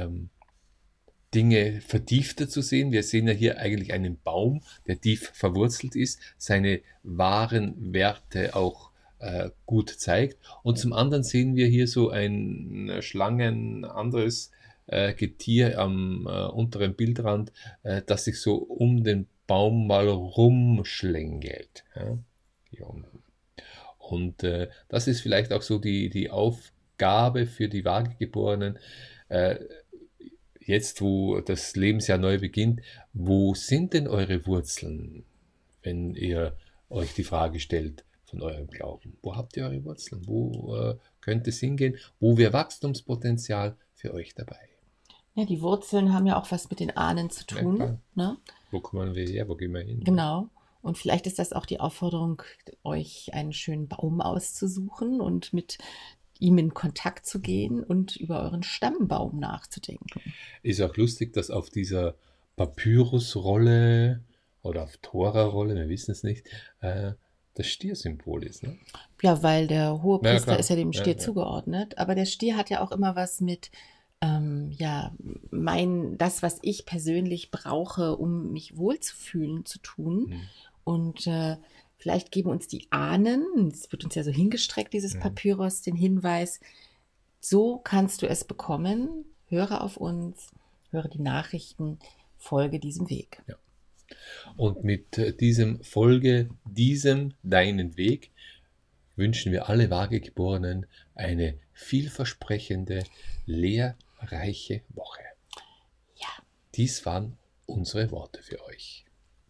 Dinge vertiefter zu sehen. Wir sehen ja hier eigentlich einen Baum, der tief verwurzelt ist, seine wahren Werte auch gut zeigt. Und zum anderen sehen wir hier so ein anderes Getier am unteren Bildrand, das sich so um den Baum mal rumschlängelt. Ja? Hier unten. Und das ist vielleicht auch so die Aufgabe für die Waagegeborenen, jetzt, wo das Lebensjahr neu beginnt, wo sind denn eure Wurzeln, wenn ihr euch die Frage stellt von eurem Glauben? Wo habt ihr eure Wurzeln? Wo könnte es hingehen? Wo wäre Wachstumspotenzial für euch dabei? Ja, die Wurzeln haben ja auch was mit den Ahnen zu Ja, tun. klar. Ne? Wo kommen wir her? Wo gehen wir hin? Genau. Und vielleicht ist das auch die Aufforderung, euch einen schönen Baum auszusuchen und mit ihm in Kontakt zu gehen und über euren Stammbaum nachzudenken. Ist auch lustig, dass auf dieser Papyrusrolle oder auf Tora-Rolle, wir wissen es nicht, das Stiersymbol ist. Ne? Ja, weil der Hohepriester klar. ist ja dem Stier Ja. zugeordnet, aber der Stier hat ja auch immer was mit, ja, das, was ich persönlich brauche, um mich wohlzufühlen, zu tun. Und vielleicht geben uns die Ahnen, es wird uns ja so hingestreckt, dieses Papyrus, den Hinweis, so kannst du es bekommen, höre auf uns, höre die Nachrichten, folge diesem Weg. Ja. Und mit diesem Folge diesem deinen Weg wünschen wir alle Waagegeborenen eine vielversprechende, lehrreiche Woche. Ja. Dies waren unsere Worte für euch.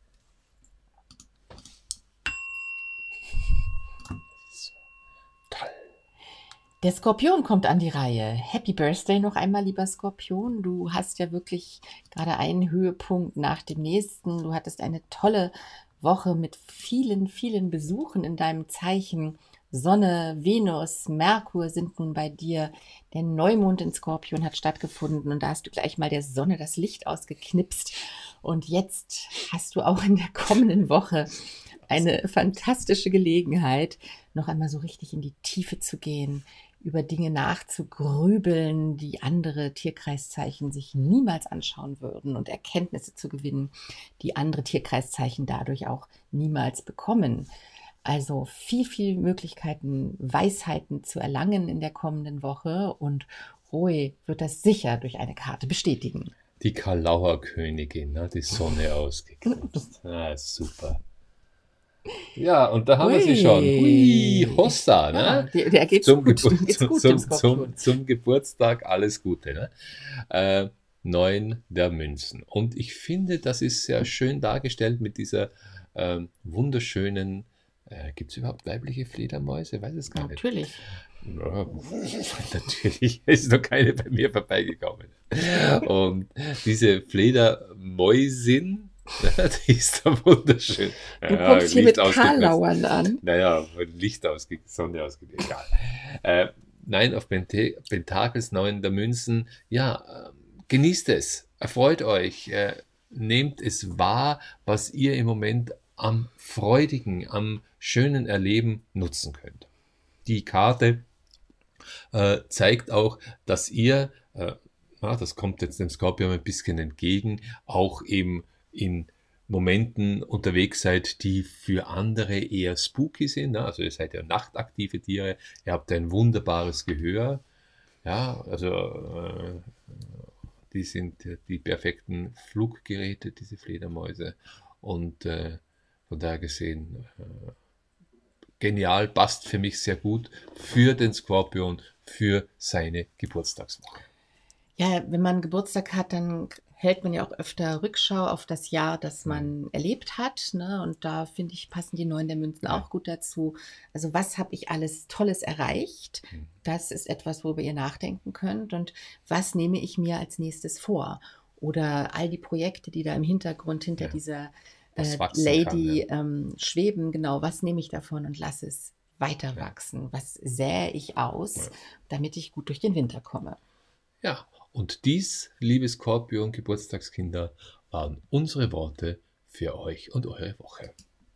So, toll. Der Skorpion kommt an die Reihe. Happy Birthday noch einmal, lieber Skorpion. Du hast ja wirklich gerade einen Höhepunkt nach dem nächsten. Du hattest eine tolle Woche mit vielen, vielen Besuchen in deinem Zeichen. Sonne, Venus, Merkur sind nun bei dir. Der Neumond in Skorpion hat stattgefunden und da hast du gleich mal der Sonne das Licht ausgeknipst. Und jetzt hast du auch in der kommenden Woche eine fantastische Gelegenheit, noch einmal so richtig in die Tiefe zu gehen, über Dinge nachzugrübeln, die andere Tierkreiszeichen sich niemals anschauen würden und Erkenntnisse zu gewinnen, die andere Tierkreiszeichen dadurch auch niemals bekommen. Also viel Möglichkeiten, Weisheiten zu erlangen in der kommenden Woche und Roy wird das sicher durch eine Karte bestätigen. Die Kalauer-Königin, ne? Die Sonne ausgeknipst. Ah, super. Ja, und da haben wir sie schon. Hui, Hossa, ne? Ja, der geht's zum, gut. Geht's gut, dem Skorpion. zum Geburtstag alles Gute. Ne? 9 der Münzen. Und ich finde, das ist sehr schön dargestellt mit dieser wunderschönen, gibt es überhaupt weibliche Fledermäuse? Weiß es gar nicht. Natürlich. Ja, natürlich ist noch keine bei mir vorbeigekommen. Und diese Fledermäusin, die ist da wunderschön. Du kommst hier mit Karlauern an. Naja, Licht ausgeht, Sonne ausgeht, egal. Nein, auf Pentakels 9 der Münzen, ja, genießt es, erfreut euch, nehmt es wahr, was ihr im Moment am freudigen, am schönen Erleben nutzen könnt. Die Karte zeigt auch, dass ihr, das kommt jetzt dem Skorpion ein bisschen entgegen, auch eben in Momenten unterwegs seid, die für andere eher spooky sind. Ne? Also ihr seid ja nachtaktive Tiere, ihr habt ein wunderbares Gehör. Ja, also die sind die perfekten Fluggeräte, diese Fledermäuse. Und von daher gesehen, genial, passt für mich sehr gut für den Skorpion, für seine Geburtstagswoche. Ja, wenn man Geburtstag hat, dann hält man ja auch öfter Rückschau auf das Jahr, das man erlebt hat. Ne? Und da finde ich, passen die 9 der Münzen auch gut dazu. Also was habe ich alles Tolles erreicht? Das ist etwas, worüber ihr nachdenken könnt. Und was nehme ich mir als nächstes vor? Oder all die Projekte, die da im Hintergrund hinter Ja. dieser Was wachsen Lady kann, schweben, genau, was nehme ich davon und lasse es weiter Ja. wachsen? Was sähe ich aus, damit ich gut durch den Winter komme? Ja, und dies, liebe Skorpion-Geburtstagskinder, waren unsere Worte für euch und eure Woche.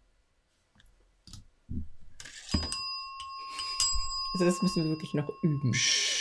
Also das müssen wir wirklich noch üben.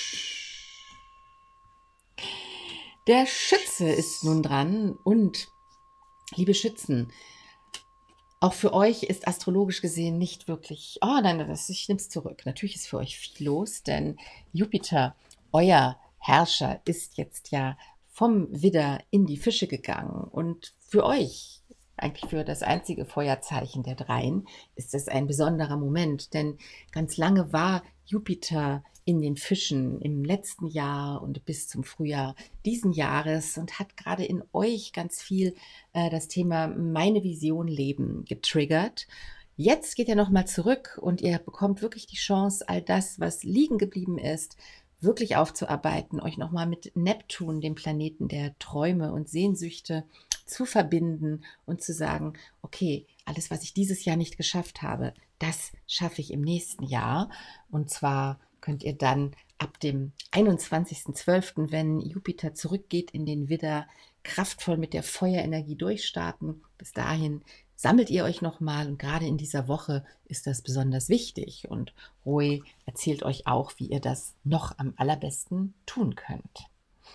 Der Schütze ist nun dran und, liebe Schützen, auch für euch ist astrologisch gesehen nicht wirklich, oh nein, ich nehme es zurück. Natürlich ist für euch viel los, denn Jupiter, euer Herrscher, ist jetzt ja vom Widder in die Fische gegangen. Und für euch, eigentlich für das einzige Feuerzeichen der dreien, ist es ein besonderer Moment, denn ganz lange war Jupiter in den Fischen im letzten Jahr und bis zum Frühjahr diesen Jahres und hat gerade in euch ganz viel das Thema meine Vision leben getriggert. Jetzt geht er nochmal zurück und ihr bekommt wirklich die Chance, all das, was liegen geblieben ist, wirklich aufzuarbeiten, euch nochmal mit Neptun, dem Planeten der Träume und Sehnsüchte, zu verbinden und zu sagen, okay, alles, was ich dieses Jahr nicht geschafft habe, das schaffe ich im nächsten Jahr. Und zwar könnt ihr dann ab dem 21.12., wenn Jupiter zurückgeht in den Widder, kraftvoll mit der Feuerenergie durchstarten. Bis dahin sammelt ihr euch nochmal und gerade in dieser Woche ist das besonders wichtig. Und Roy erzählt euch auch, wie ihr das noch am allerbesten tun könnt.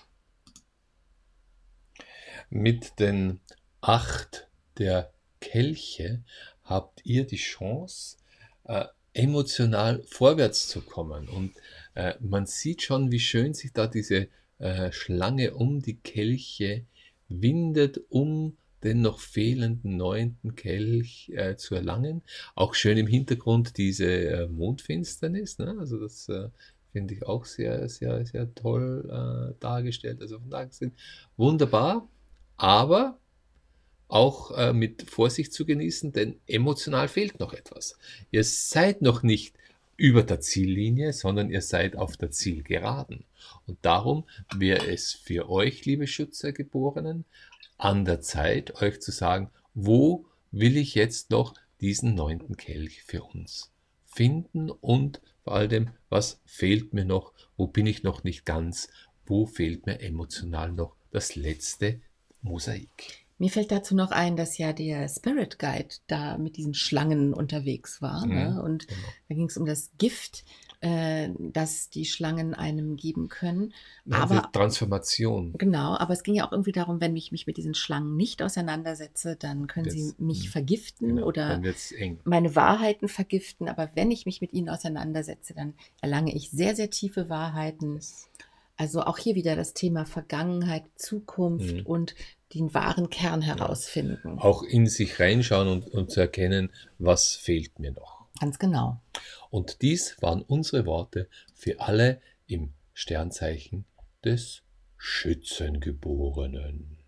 Mit den 8 der Kelche habt ihr die Chance, emotional vorwärts zu kommen. Und man sieht schon, wie schön sich da diese Schlange um die Kelche windet, um den noch fehlenden 9. Kelch zu erlangen. Auch schön im Hintergrund diese Mondfinsternis. Ne? Also das finde ich auch sehr, sehr, sehr toll dargestellt. Also von daher gesehen wunderbar, aber auch mit Vorsicht zu genießen, denn emotional fehlt noch etwas. Ihr seid noch nicht über der Ziellinie, sondern ihr seid auf der Zielgeraden. Und darum wäre es für euch, liebe Schützegeborenen, an der Zeit, euch zu sagen, wo will ich jetzt noch diesen 9. Kelch für uns finden und vor allem, was fehlt mir noch, wo bin ich noch nicht ganz, wo fehlt mir emotional noch das letzte Mosaik. Mir fällt dazu noch ein, dass ja der Spirit Guide da mit diesen Schlangen unterwegs war. Ne? Und Genau. da ging es um das Gift, das die Schlangen einem geben können. Also Aber Transformation. genau, aber es ging ja auch irgendwie darum, wenn ich mich mit diesen Schlangen nicht auseinandersetze, dann können sie mich vergiften Genau, oder dann wird's eng. meine Wahrheiten vergiften. Aber wenn ich mich mit ihnen auseinandersetze, dann erlange ich sehr, sehr tiefe Wahrheiten. Also auch hier wieder das Thema Vergangenheit, Zukunft und den wahren Kern herausfinden. Auch in sich reinschauen und zu erkennen, was fehlt mir noch. Ganz genau. Und dies waren unsere Worte für alle im Sternzeichen des Schützengeborenen.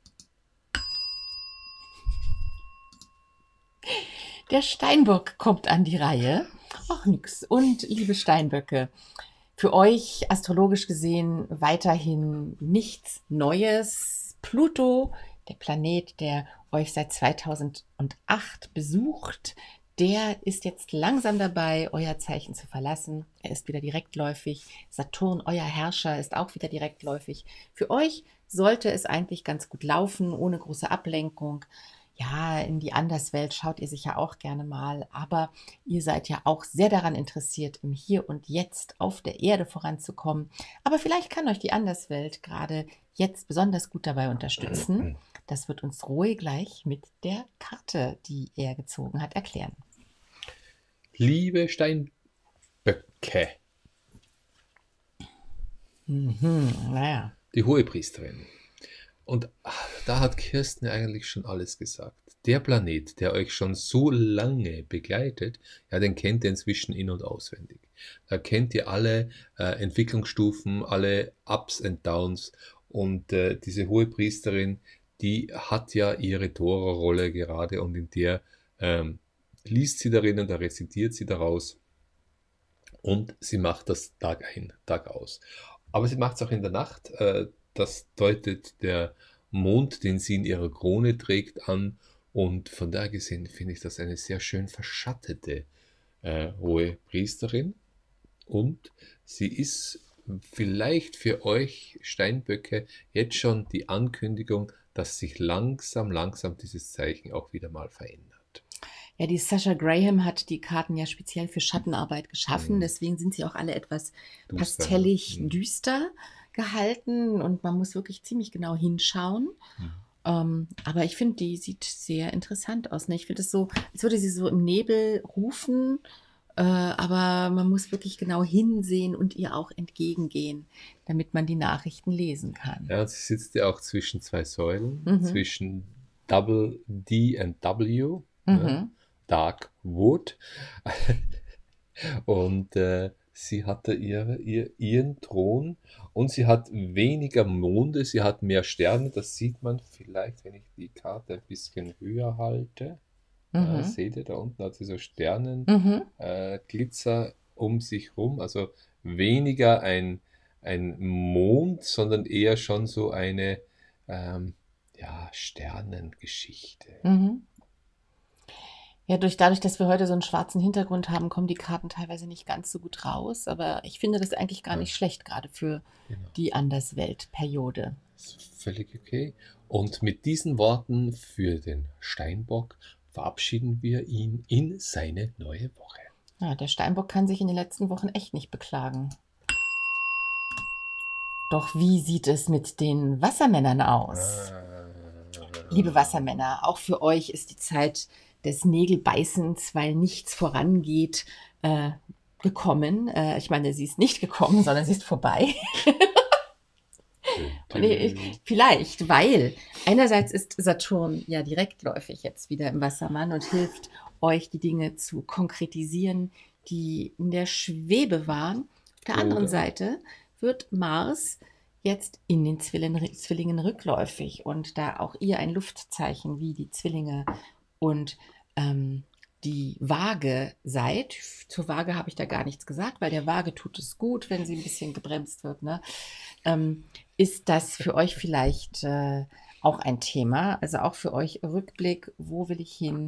Der Steinbock kommt an die Reihe. Ach nix. Und liebe Steinböcke, für euch astrologisch gesehen weiterhin nichts Neues. Pluto, der Planet, der euch seit 2008 besucht, der ist jetzt langsam dabei, euer Zeichen zu verlassen. Er ist wieder direktläufig. Saturn, euer Herrscher, ist auch wieder direktläufig. Für euch sollte es eigentlich ganz gut laufen, ohne große Ablenkung. Ja, in die Anderswelt schaut ihr sicher auch gerne mal, aber ihr seid ja auch sehr daran interessiert, im Hier und Jetzt auf der Erde voranzukommen. Aber vielleicht kann euch die Anderswelt gerade jetzt besonders gut dabei unterstützen. Das wird uns Roy gleich mit der Karte, die er gezogen hat, erklären. Liebe Steinböcke. Naja. Die Hohepriesterin. Und da hat Kirsten eigentlich schon alles gesagt. Der Planet, der euch schon so lange begleitet, ja, den kennt ihr inzwischen in- und auswendig. Da kennt ihr alle Entwicklungsstufen, alle Ups and Downs Und diese Hohepriesterin, die hat ja ihre Tora-Rolle gerade und in der liest sie darin und da rezitiert sie daraus und sie macht das Tag ein, Tag aus. Aber sie macht es auch in der Nacht. Das deutet der Mond, den sie in ihrer Krone trägt, an. Und von daher gesehen finde ich das eine sehr schön verschattete hohe Priesterin. Und sie ist vielleicht für euch Steinböcke jetzt schon die Ankündigung, dass sich langsam dieses Zeichen auch wieder mal verändert. Ja, die Sasha Graham hat die Karten ja speziell für Schattenarbeit geschaffen. Mhm. Deswegen sind sie auch alle etwas Duster, pastellig ne? düster gehalten und man muss wirklich ziemlich genau hinschauen. Aber ich finde, die sieht sehr interessant aus. Ne? Ich finde es so, als würde sie so im Nebel rufen, aber man muss wirklich genau hinsehen und ihr auch entgegengehen, damit man die Nachrichten lesen kann. Ja, und sie sitzt ja auch zwischen zwei Säulen, Mhm. zwischen Double D und W, ne? Mhm. Dark Wood. Und sie hatte ihren Thron und sie hat weniger Monde, sie hat mehr Sterne. Das sieht man vielleicht, wenn ich die Karte ein bisschen höher halte. Ja, Mhm. seht ihr, da unten hat sie so Sternen, Mhm. Glitzer um sich rum. Also weniger ein Mond, sondern eher schon so eine Sternengeschichte. Mhm. Ja, dadurch, dass wir heute so einen schwarzen Hintergrund haben, kommen die Karten teilweise nicht ganz so gut raus. Aber ich finde das eigentlich gar nicht schlecht, gerade für Genau. die Andersweltperiode. Ist völlig okay. Und mit diesen Worten für den Steinbock verabschieden wir ihn in seine neue Woche. Ja, der Steinbock kann sich in den letzten Wochen echt nicht beklagen. Doch wie sieht es mit den Wassermännern aus? Liebe Wassermänner, auch für euch ist die Zeit des Nägelbeißens, weil nichts vorangeht, gekommen. Ich meine, sie ist nicht gekommen, sondern sie ist vorbei. Vielleicht, weil einerseits ist Saturn ja direktläufig jetzt wieder im Wassermann und hilft euch, die Dinge zu konkretisieren, die in der Schwebe waren. Auf der anderen Seite wird Mars jetzt in den Zwillingen rückläufig und da auch ihr ein Luftzeichen wie die Zwillinge und die Waage seid. Zur Waage habe ich da gar nichts gesagt, weil der Waage tut es gut, wenn sie ein bisschen gebremst wird. Ne? Ist das für euch vielleicht auch ein Thema? Also auch für euch Rückblick, wo will ich hin?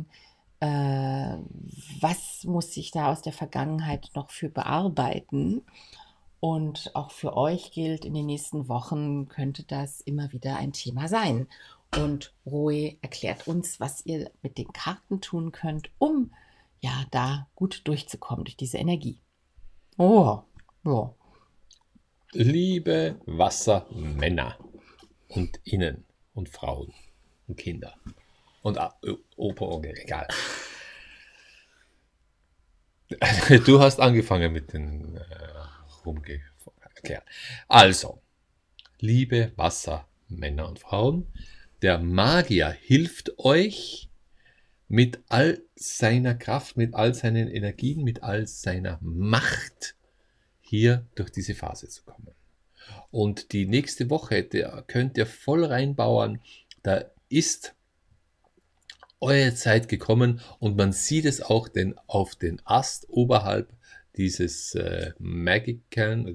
Was muss ich da aus der Vergangenheit noch für bearbeiten? Und auch für euch gilt, in den nächsten Wochen könnte das immer wieder ein Thema sein. Und Roe erklärt uns, was ihr mit den Karten tun könnt, um ja da gut durchzukommen durch diese Energie. Oh, ja. Liebe Wassermänner und Innen und Frauen und Kinder und Opa, Onkel, egal. Du hast angefangen mit den erklärt. Also, liebe Wassermänner und Frauen, der Magier hilft euch mit all seiner Kraft, mit all seinen Energien, mit all seiner Macht hier durch diese Phase zu kommen. Und die nächste Woche könnt ihr voll reinbauen. Da ist eure Zeit gekommen und man sieht es auch, denn auf den Ast oberhalb dieses Magic-Kern,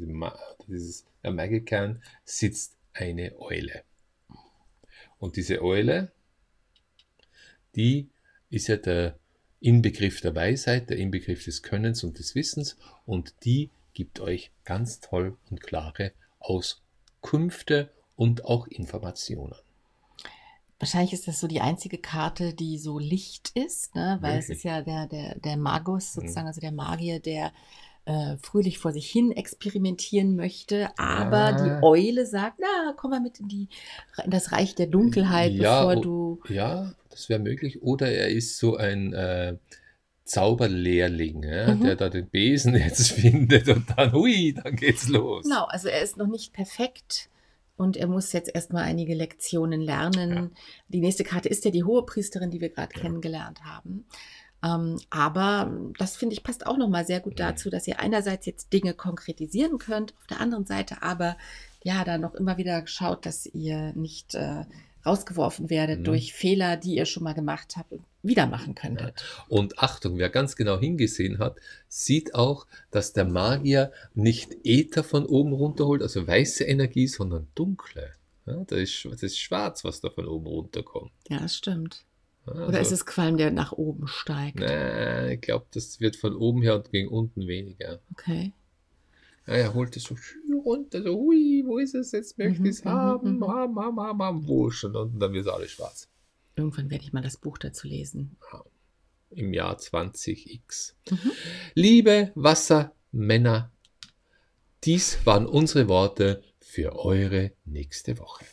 sitzt eine Eule. Und diese Eule, die ist ja der Inbegriff der Weisheit, der Inbegriff des Könnens und des Wissens und die gibt euch ganz toll und klare Auskünfte und auch Informationen. Wahrscheinlich ist das so die einzige Karte, die so Licht ist, ne? Weil es ist ja der Magus sozusagen, also der Magier, der fröhlich vor sich hin experimentieren möchte, aber die Eule sagt, na, komm mal mit in das Reich der Dunkelheit, bevor du... Ja, das wäre möglich. Oder er ist so ein Zauberlehrling, der da den Besen jetzt findet und dann, dann geht's los. Genau, also er ist noch nicht perfekt und er muss jetzt erstmal einige Lektionen lernen. Ja. Die nächste Karte ist ja die Hohepriesterin, die wir gerade kennengelernt haben. Aber das, finde ich, passt auch nochmal sehr gut dazu, dass ihr einerseits jetzt Dinge konkretisieren könnt, auf der anderen Seite aber ja, da noch immer wieder schaut, dass ihr nicht rausgeworfen werdet durch Fehler, die ihr schon mal gemacht habt und wieder machen könntet. Und Achtung, wer ganz genau hingesehen hat, sieht auch, dass der Magier nicht Äther von oben runterholt, also weiße Energie, sondern dunkle. Ja, das ist schwarz, was da von oben runterkommt. Ja, das stimmt. Ja, Oder ist es Qualm, der nach oben steigt? ich glaube, das wird von oben her und gegen unten weniger. Okay. Ja, er holt es so schön runter, so, hui, wo ist es? Jetzt möchte ich es haben, haben, wo ist schon? Und dann wird es alles schwarz. Irgendwann werde ich mal das Buch dazu lesen. Im Jahr 20x. Liebe Wassermänner, dies waren unsere Worte für eure nächste Woche.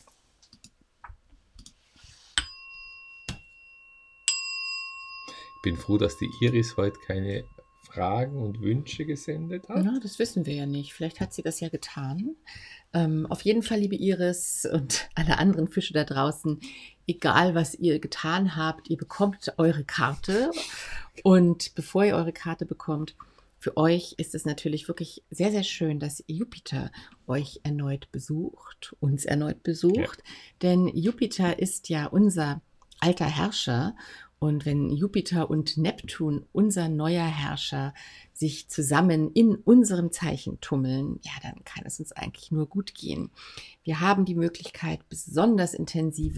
Ich bin froh, dass die Iris heute keine Fragen und Wünsche gesendet hat. Ja, das wissen wir ja nicht. Vielleicht hat sie das ja getan. Auf jeden Fall, liebe Iris und alle anderen Fische da draußen, egal was ihr getan habt, ihr bekommt eure Karte. Und bevor ihr eure Karte bekommt, für euch ist es natürlich wirklich sehr, sehr schön, dass Jupiter euch erneut besucht, uns erneut besucht. Ja. Denn Jupiter ist ja unser alter Herrscher. Und wenn Jupiter und Neptun, unser neuer Herrscher, sich zusammen in unserem Zeichen tummeln, ja, dann kann es uns eigentlich nur gut gehen. Wir haben die Möglichkeit, besonders intensiv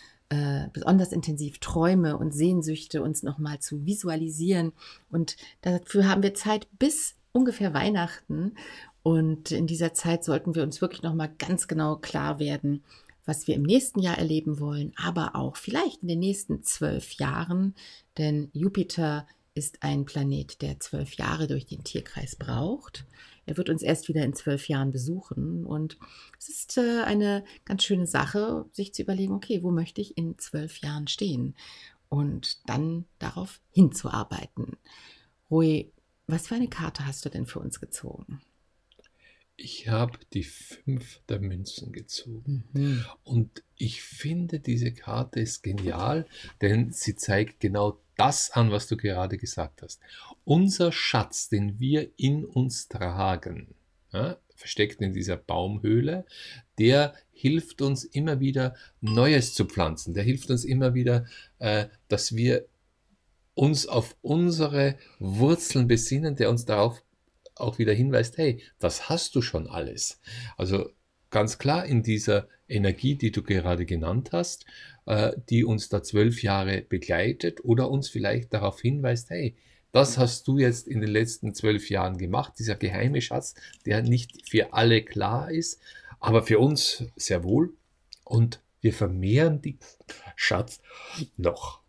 Träume und Sehnsüchte uns nochmal zu visualisieren. Und dafür haben wir Zeit bis ungefähr Weihnachten. Und in dieser Zeit sollten wir uns wirklich nochmal ganz genau klar werden, was wir im nächsten Jahr erleben wollen, aber auch vielleicht in den nächsten 12 Jahren, denn Jupiter ist ein Planet, der 12 Jahre durch den Tierkreis braucht. Er wird uns erst wieder in 12 Jahren besuchen und es ist eine ganz schöne Sache, sich zu überlegen, okay, wo möchte ich in 12 Jahren stehen und dann darauf hinzuarbeiten. Roy, was für eine Karte hast du denn für uns gezogen? Ich habe die 5 der Münzen gezogen. Und ich finde, diese Karte ist genial, denn sie zeigt genau das an, was du gerade gesagt hast. Unser Schatz, den wir in uns tragen, ja, versteckt in dieser Baumhöhle, der hilft uns immer wieder, Neues zu pflanzen. Der hilft uns immer wieder, dass wir uns auf unsere Wurzeln besinnen, der uns darauf auch wieder hinweist, hey, das hast du schon alles. Also ganz klar in dieser Energie, die du gerade genannt hast, die uns da 12 Jahre begleitet oder uns vielleicht darauf hinweist, hey, das hast du jetzt in den letzten 12 Jahren gemacht, dieser geheime Schatz, der nicht für alle klar ist, aber für uns sehr wohl. Und wir vermehren den Schatz noch.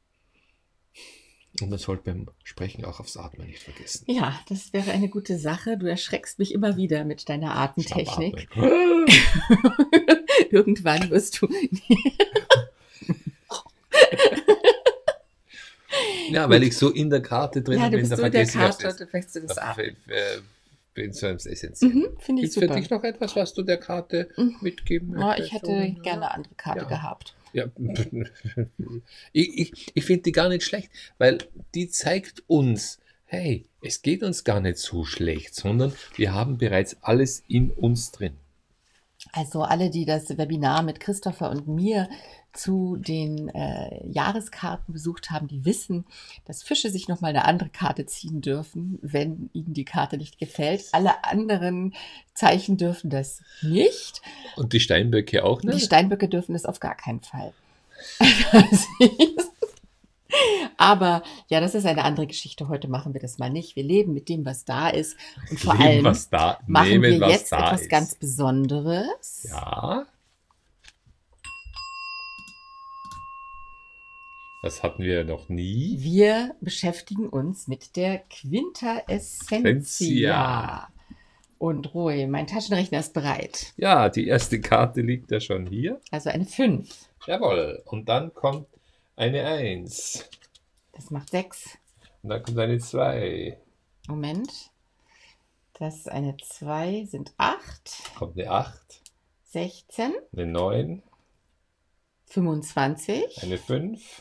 Und man sollte beim Sprechen auch aufs Atmen nicht vergessen. Ja, das wäre eine gute Sache. Du erschreckst mich immer wieder mit deiner Atemtechnik. Irgendwann wirst du... Ja, weil ich so in der Karte drin bin. Ja, du bist so in der Karte und du fängst du das ab. Bin so essentiell. Finde ich super. Ist für dich noch etwas, was du der Karte mitgeben möchtest? Ich hätte gerne eine andere Karte gehabt. Ja, ich finde die gar nicht schlecht, weil die zeigt uns, hey, es geht uns gar nicht so schlecht, sondern wir haben bereits alles in uns drin. Also alle, die das Webinar mit Christopher und mir zu den Jahreskarten besucht haben, die wissen, dass Fische sich nochmal eine andere Karte ziehen dürfen, wenn ihnen die Karte nicht gefällt. Alle anderen Zeichen dürfen das nicht. Und die Steinböcke auch nicht? Die Steinböcke dürfen das auf gar keinen Fall. Aber ja, das ist eine andere Geschichte. Heute machen wir das mal nicht. Wir leben mit dem, was da ist. Und vor allem machen wir jetzt etwas ganz Besonderes. Ja. Das hatten wir noch nie. Wir beschäftigen uns mit der Quintessentia. Und Roy, mein Taschenrechner ist bereit. Ja, die erste Karte liegt ja schon hier. Also eine 5. Jawohl. Und dann kommt eine 1. Das macht 6. Und dann kommt eine 2. Moment. Das ist eine 2, sind 8. Kommt eine 8. 16. Eine 9. 25. Eine 5.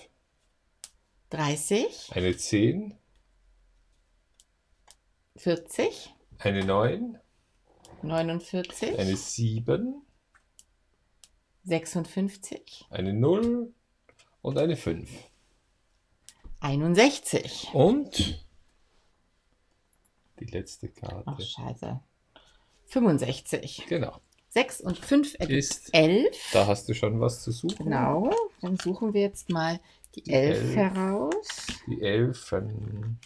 30. Eine 10. 40. Eine 9. 49. eine 7, 56. eine 0 und eine 5. 61. Und die letzte Ach, Karte. scheiße. 65. Genau. 6 und 5 ergibt Ist- 11. Da hast du schon was zu suchen. Genau. Dann suchen wir jetzt mal die 11 11. heraus. Die Elfen.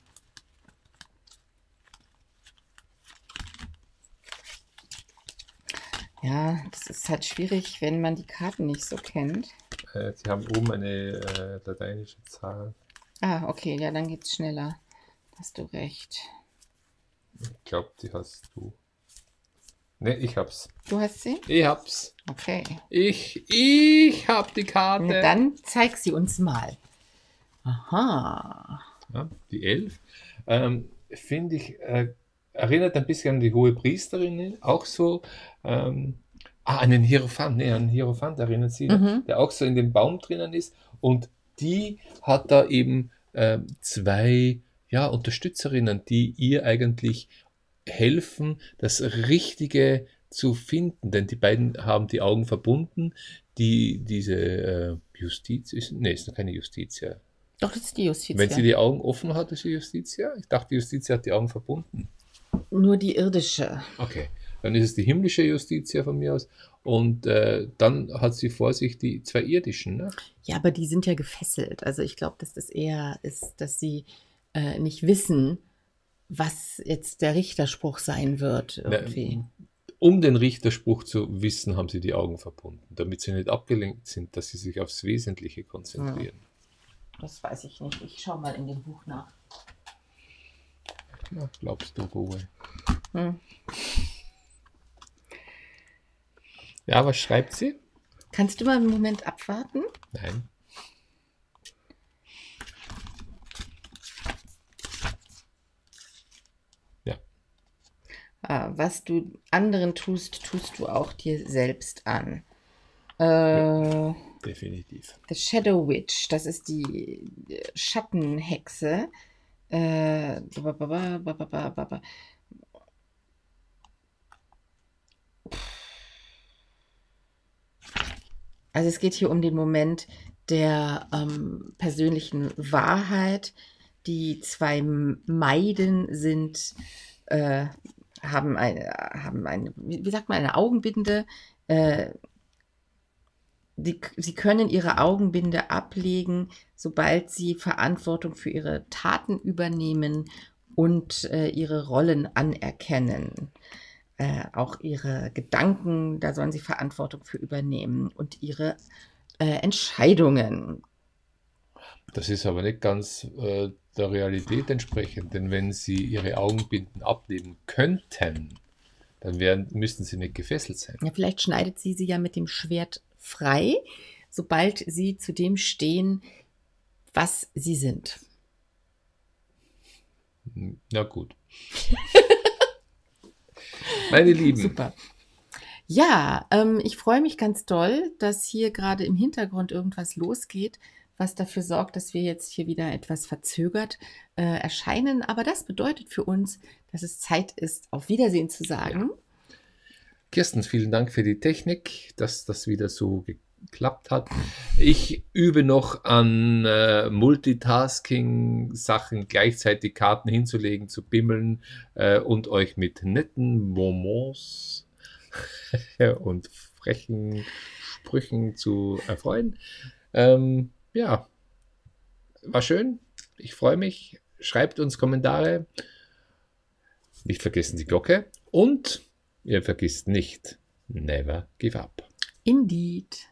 Ja, das ist halt schwierig, wenn man die Karten nicht so kennt. Sie haben oben eine lateinische Zahl. Ah, okay, ja, dann geht's schneller. Hast du recht. Ich glaube, die hast du. Ne, ich hab's. Du hast sie? Ich hab's. Okay. Ich hab die Karte. Na, dann zeig sie uns mal. Aha. Ja, die 11. Finde ich, erinnert ein bisschen an die hohe Priesterin. Auch so. Einen Hierophant. Ne, an Hierophant erinnert sie, der auch so in dem Baum drinnen ist. Und die hat da eben zwei Unterstützerinnen, die ihr eigentlich helfen, das Richtige zu finden. Denn die beiden haben die Augen verbunden. Diese Justiz ist. Ne, ist noch keine Justitia. Doch, das ist die Justitia. Wenn sie die Augen offen hat, ist sie Justitia? Ich dachte, die Justitia hat die Augen verbunden. Nur die irdische. Okay, dann ist es die himmlische Justitia von mir aus. Und dann hat sie vor sich die zwei irdischen. Ne? Ja, aber die sind ja gefesselt. Also ich glaube, dass das eher ist, dass sie nicht wissen, was jetzt der Richterspruch sein wird irgendwie. Um den Richterspruch zu wissen, haben sie die Augen verbunden, damit sie nicht abgelenkt sind, dass sie sich aufs Wesentliche konzentrieren. Das weiß ich nicht. Ich schaue mal in dem Buch nach. Na, glaubst du, Ruhe. Ja, was schreibt sie? Kannst du mal einen Moment abwarten? Nein. Ja. Was du anderen tust, tust du auch dir selbst an. Definitiv. The Shadow Witch, das ist die Schattenhexe. Also es geht hier um den Moment der persönlichen Wahrheit. Die zwei Maiden sind, haben eine, wie sagt man, eine Augenbinde. Sie können ihre Augenbinde ablegen, sobald sie Verantwortung für ihre Taten übernehmen und ihre Rollen anerkennen. Auch ihre Gedanken, da sollen sie Verantwortung für übernehmen und ihre Entscheidungen. Das ist aber nicht ganz der Realität entsprechend, denn wenn sie ihre Augenbinden ablegen könnten, dann müssten sie nicht gefesselt sein. Ja, vielleicht schneidet sie ja mit dem Schwert frei, sobald sie zu dem stehen, was sie sind. Na gut. Meine Lieben. Super. Ja, ich freue mich ganz doll, dass hier gerade im Hintergrund irgendwas losgeht, was dafür sorgt, dass wir jetzt hier wieder etwas verzögert erscheinen. Aber das bedeutet für uns, dass es Zeit ist, auf Wiedersehen zu sagen. Ja. Kirsten, vielen Dank für die Technik, dass das wieder so geklappt hat. Ich übe noch an Multitasking-Sachen, gleichzeitig Karten hinzulegen, zu bimmeln und euch mit netten Moments und frechen Sprüchen zu erfreuen. Ja, war schön. Ich freue mich. Schreibt uns Kommentare. Nicht vergessen die Glocke. Und ihr vergisst nicht, never give up. Indeed.